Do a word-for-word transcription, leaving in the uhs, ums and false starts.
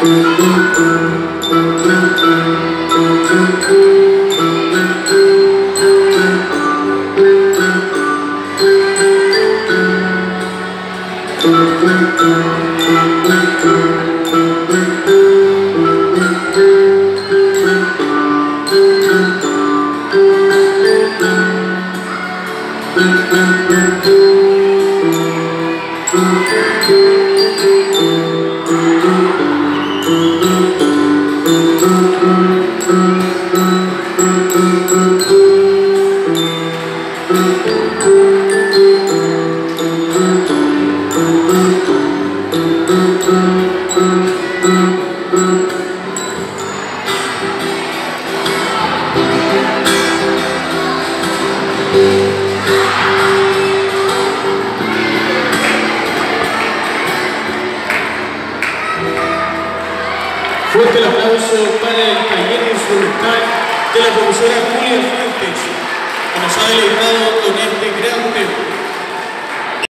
Fuerte el aplauso para el taller instrumental de la profesora Julia Fuentes, que nos ha deleitado con este gran tema.